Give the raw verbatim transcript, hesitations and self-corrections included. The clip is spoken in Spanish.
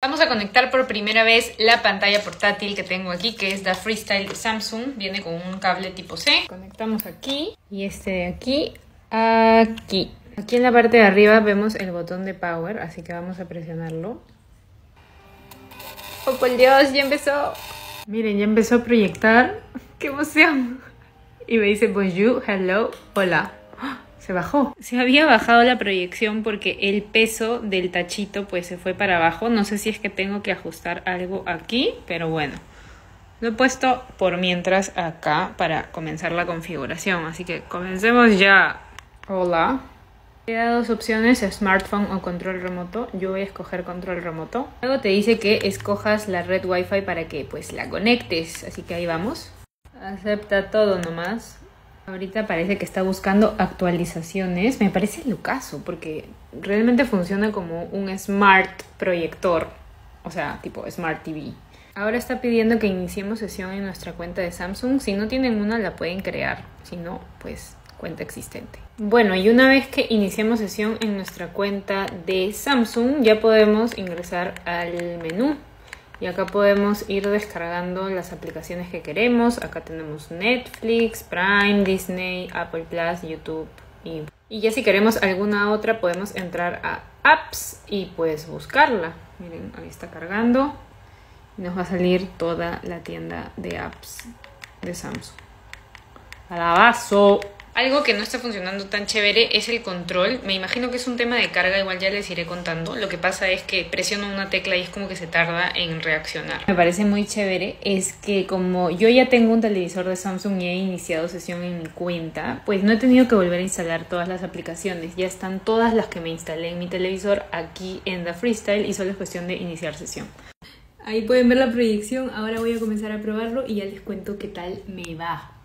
Vamos a conectar por primera vez la pantalla portátil que tengo aquí, que es la Freestyle de Samsung. Viene con un cable tipo C. Conectamos aquí y este de aquí, aquí. Aquí en la parte de arriba vemos el botón de power, así que vamos a presionarlo. ¡Oh, por Dios! ¡Ya empezó! Miren, ya empezó a proyectar. ¡Qué emoción! Y me dice bonjour, hello, hola. Se bajó. Se había bajado la proyección porque el peso del tachito pues se fue para abajo. No sé si es que tengo que ajustar algo aquí, pero bueno. Lo he puesto por mientras acá para comenzar la configuración. Así que comencemos ya. Hola. Te da dos opciones, smartphone o control remoto. Yo voy a escoger control remoto. Luego te dice que escojas la red Wi-Fi para que pues la conectes. Así que ahí vamos. Acepta todo nomás. Ahorita parece que está buscando actualizaciones. Me parece locazo porque realmente funciona como un smart proyector. O sea, tipo Smart T V. Ahora está pidiendo que iniciemos sesión en nuestra cuenta de Samsung. Si no tienen una, la pueden crear. Si no, pues cuenta existente. Bueno, y una vez que iniciemos sesión en nuestra cuenta de Samsung, ya podemos ingresar al menú. Y acá podemos ir descargando las aplicaciones que queremos. Acá tenemos Netflix, Prime, Disney, Apple Plus, YouTube. Y, y ya si queremos alguna otra podemos entrar a Apps y pues buscarla. Miren, ahí está cargando. Y nos va a salir toda la tienda de apps de Samsung. ¡Alabazo! Algo que no está funcionando tan chévere es el control. Me imagino que es un tema de carga, igual ya les iré contando. Lo que pasa es que presiono una tecla y es como que se tarda en reaccionar. Me parece muy chévere es que como yo ya tengo un televisor de Samsung y he iniciado sesión en mi cuenta, pues no he tenido que volver a instalar todas las aplicaciones. Ya están todas las que me instalé en mi televisor aquí en The Freestyle y solo es cuestión de iniciar sesión. Ahí pueden ver la proyección. Ahora voy a comenzar a probarlo y ya les cuento qué tal me va.